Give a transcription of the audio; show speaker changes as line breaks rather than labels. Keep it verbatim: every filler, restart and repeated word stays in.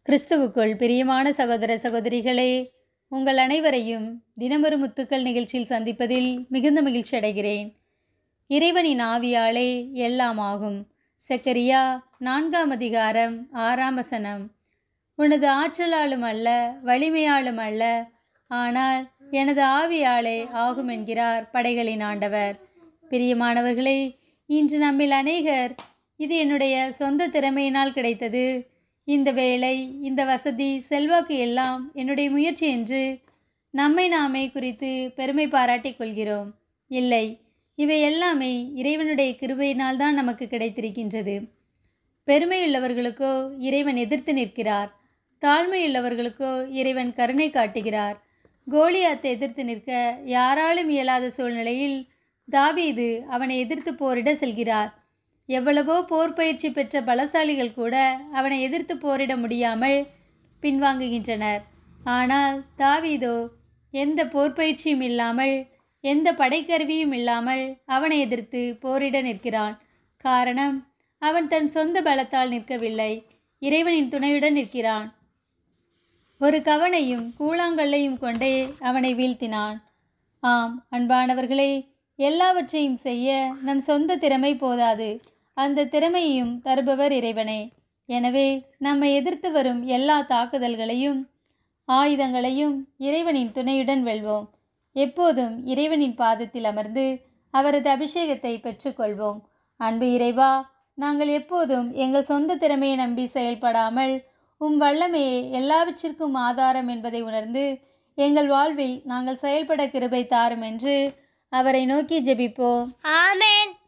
கிறிஸ்துவுக்குள் பிரியமான சகோதர சகோதரிகளே, உங்கள் அனைவரையும் தினமொரு முத்துக்கள் நிகழ்ச்சியில் சந்திப்பதில் மிகுந்த மகிழ்ச்சி அடைகிறேன். இறைவனின் ஆவியாலே எல்லாம் ஆகும். செக்கரியா நான்காம் அதிகாரம் ஆறாம் வசனம். உனது ஆற்றலாலும் அல்ல, வலிமையாலும் அல்ல, ஆனால் எனது ஆவியாலே ஆகும் என்கிறார் படைகளின் ஆண்டவர். பிரியமானவர்களே, இன்று நம்மில் அநேகர் இது என்னுடைய சொந்த திறமையினால் கிடைத்தது, இந்த வேலை, இந்த வசதி, செல்வாக்கு எல்லாம் என்னுடைய முயற்சி என்று நம்மை நாமே குறித்து பெருமை பாராட்டிக் கொள்கிறோம். இல்லை, இவை எல்லாமே இறைவனுடைய கிருபையினால் தான் நமக்கு கிடைத்திருக்கின்றது. பெருமையுள்ளவர்களுக்கோ இறைவன் எதிர்த்து நிற்கிறார், தாழ்மையுள்ளவர்களுக்கோ இறைவன் கருணை காட்டுகிறார். கோலியாத்தை எதிர்த்து நிற்க யாராலும் இயலாத சூழ்நிலையில் தாவீது அவனை எதிர்த்து போரிட செல்கிறார். எவ்வளவோ போர் பயிற்சி பெற்ற பலசாலிகள் கூட அவனை எதிர்த்து போரிட முடியாமல் பின்வாங்குகின்றனர். ஆனால் தாவீதோ எந்த போர் பயிற்சியும் இல்லாமல், எந்த படைக்கருவியும் இல்லாமல் அவனை எதிர்த்து போரிட நிற்கிறான். காரணம், அவன் தன் சொந்த பலத்தால் நிற்கவில்லை, இறைவனின் துணையுடன் நிற்கிறான். ஒரு கவனையும் கூழாங்கல்லையும் கொண்டே அவனை வீழ்த்தினான். ஆம் அன்பானவர்களே, எல்லாவற்றையும் செய்ய நம் சொந்த திறமை போதாது, அந்த திறமையையும் தருபவர் இறைவனே. எனவே நம்மை எதிர்த்து வரும் எல்லா தாக்குதல்களையும் ஆயுதங்களையும் இறைவனின் துணையுடன் வெல்வோம். எப்போதும் இறைவனின் பாதத்தில் அமர்ந்து அவரது அபிஷேகத்தை பெற்றுக்கொள்வோம். அன்பு இறைவா, நாங்கள் எப்போதும் எங்கள் சொந்த திறமையை நம்பி செயல்படாமல் உம் வல்லமையே எல்லாவற்றிற்கும் ஆதாரம் என்பதை உணர்ந்து எங்கள் வாழ்வில் நாங்கள் செயல்பட கிருபை தாரும் என்று அவரை நோக்கி ஜெபிப்போம்.
ஆமென்.